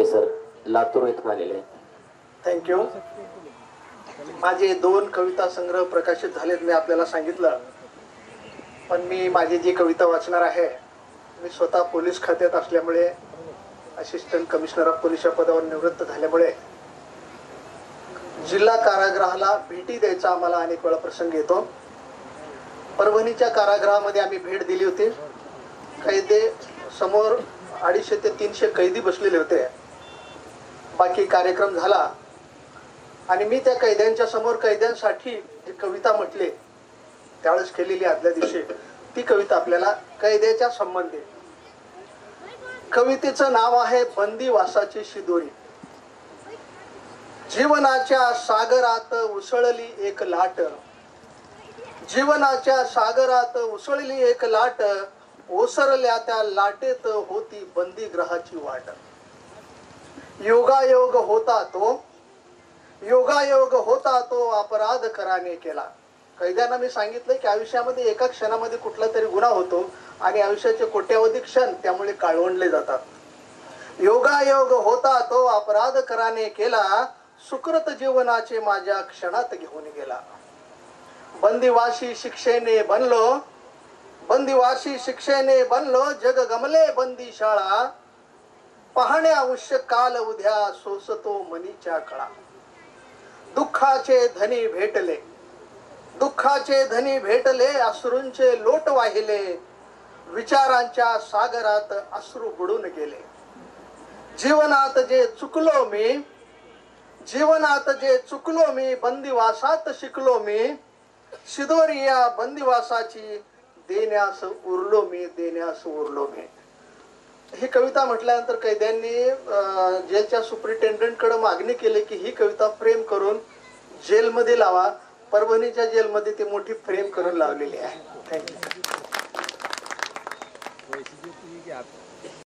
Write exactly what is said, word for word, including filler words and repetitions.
Landge sir Latur इथून आलेले आहेत. थँक्यू. माझे दोन कविता संग्रह प्रकाशित झालेत मी आपल्याला सांगितलं, पण मी माझी जी कविता वाचणार आहे, मी स्वतः पोलीस खात्यात असल्यामुळे असिस्टंट कमिशनर ऑफ पोलीस या पदावर निवृत्त झाल्यामुळे जिल्हा कारागृहाला भेटी द्यायचा आम्हाला अनेक वेळा प्रसंग येतो. परभणीच्या कारागृहामध्ये आम्ही भेट दिली होती. कैदे समोर अडीचशे ते तीनशे कैदी बसलेले होते. बाकी कार्यक्रम झाला आणि मी त्या कैद्यांच्या समोर कैद्यांसाठी जी कविता म्हटली त्यावेळेस केलेली आदल्या दिवशी ती कविता आपल्याला कैद्याच्या संबंधी. कवितेचं नाव आहे बंदीवासाची शिदोरी. जीवनाच्या सागरात उसळली एक लाट, जीवनाच्या सागरात उसळली एक लाट, ओसरल्या त्या लाटेत होती बंदीगृहाची वाट. योगायोग होता तो, योगायोग होता तो अपराध कराने केला. कैद्यांना मी सांगितलं की आयुष्यामध्ये एका क्षणामध्ये कुठला तरी गुन्हा होतो आणि आयुष्याचे कोट्यावधी क्षण त्यामुळे काळवंडले जातात. योगायोग होता तो अपराध कराने केला, सुकृत जीवनाचे माझ्या क्षणात घेऊन गेला. बंदिवासी शिक्षेने बनलो, बंदिवासी शिक्षेने बनलो, जग गमले बंदीशाळा, पाहण्या आवश्य काल उद्या सोसतो मनीच्या कळा. दुःखाचे धनी भेटले, दुःखाचे धनी भेटले, अश्रूंचे लोट वाहिले, विचारांच्या सागरात अश्रू बुडून गेले. जीवनात जे चुकलो मी, जीवनात जे चुकलो मी, बंदिवासात शिकलो मी, शिदोरी या बंदिवासाची देण्यास उरलो मी, देण्यास उरलो मी. ही कविता म्हटल्यानंतर कैद्यांनी जेलच्या सुपरिटेंडंट कडे मागणी केली की ही कविता फ्रेम करून जेलमध्ये लावा. परभणीच्या जेलमध्ये ती मोठी फ्रेम करून लावलेली आहे. थँक्यू.